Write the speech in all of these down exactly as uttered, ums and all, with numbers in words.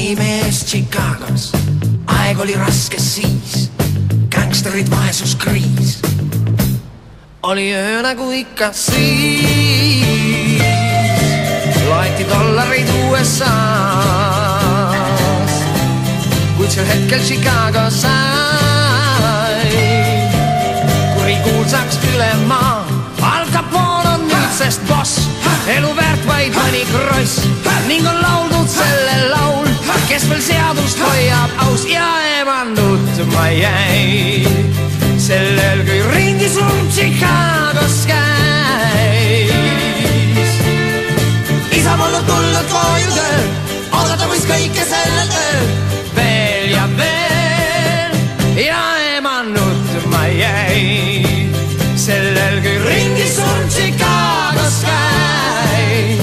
ärimees Chicagos, aeg oli raske siis, gängsterid vaesuskriis. Oli öö nagu ikka siis, laeti dollareid U S A-s, kuid sel hetkel Chicago sai kurikuulsaks üle maa. Al Capone on nüüdsest boss, elu väärt vaid mõni kross ning on lauldud selle laul, kes veel seadust hoiab aus ja ema nutma jäi sellel, kui ringi surm Chicagos käis. Isa polnud tulnud koju tööl, oodata võis kõike sellel ööl veel ja veel ja ema nutma jäi sellel, kui ringi surm Chicagos käis.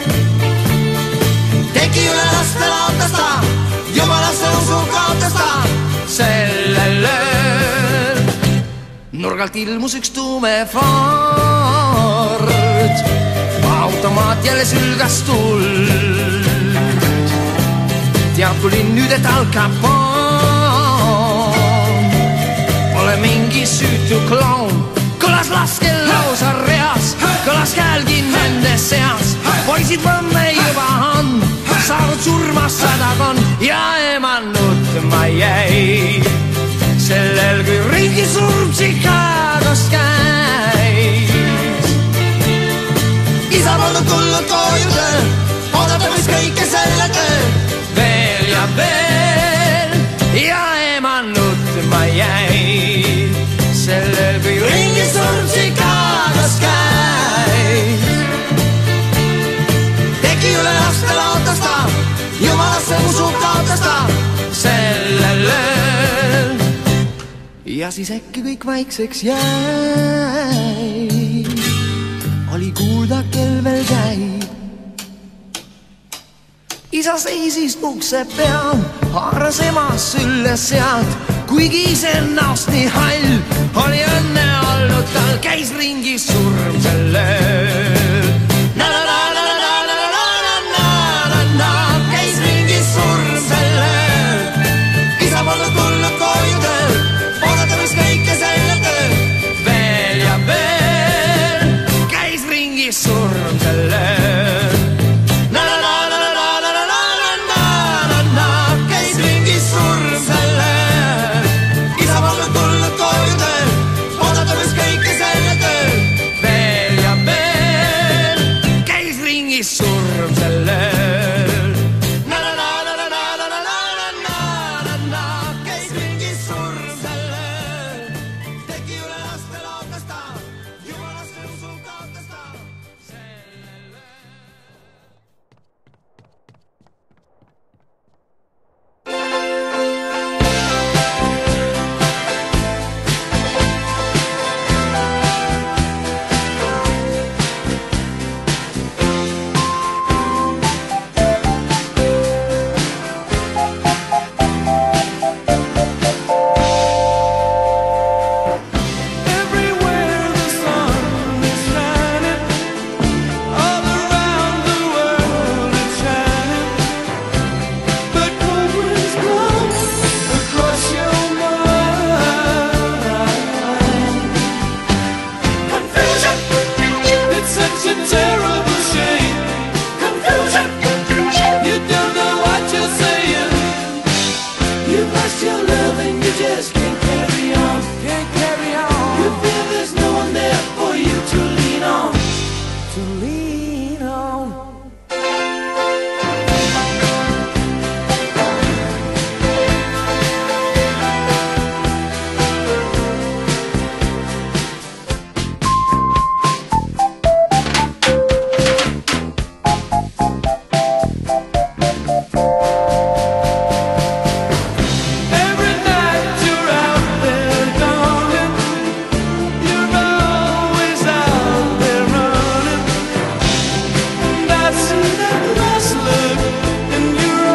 Teki üle laste laotas ta, jumalasse usu kaotas ta sellel ööl. Nurgalt ilmus üks tume Ford, automaat jälle sülgas tuld. Tead, tulin nüüd, et Al Capone pole mingi süütu kloon. Kõlas laskel lausa reas, kõlas käälgi nende seas. Poisid võmme juba on saanud surma sadakond ja ema nutma jäi sellel, kui ringi surm Chicagos käis. Isa polnud tulnud koju tööl, oodata võis kõike selle tööl veel ja veel ja ema nutma jäi sellel, kui ringi surm Chicagos käis. Teki üle laste laotas ta, jumalasse usu kaotas ta sellel ööl. Ja siis äkki kõik vaikseks jäi, oli kuulda, kel veel käib. Isa seisis ukse peal, haaras ema sülle sealt, kuigi ise näost nii hall oli õnne olnud tal, käis ringi surm sel ööl. Na-na-na-na-na-na-na-na-na-na, käis ringi surm sel ööl. Isa polnud tulnud koju tööl, oodata võis kõike selle tööl veel ja veel, käis ringi surm sel ööl. Na-na-na-na-na-na-na-na-na-na, käis ringi surm sel ööl. Isa polnud tulnud koju tööl, oodata võis kõike selle tööl veel ja veel, käis ringi surm sel ööl. Na-na-na-na-na-na-na-na-na-na, käis ringi surm sel ööl. Teki üle laste laotas ta, jumalasse usu kaotas ta sellel ööl. Everywhere the sun is shining, all around the world it's shining. But cold winds blow across your mind. Confusion, it's such a terrible shame. Confusion, you don't know what you're saying. You've lost your love and you just can't carry on. Can't carry on. You feel there's no one there for you to lean on. To lean on. Every night you're out there darling, you're always out there running. And I see that lost look in your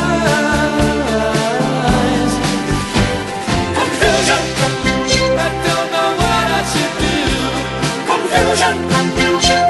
eyes. Confusion, I don't know what I should do. Confusion, confusion.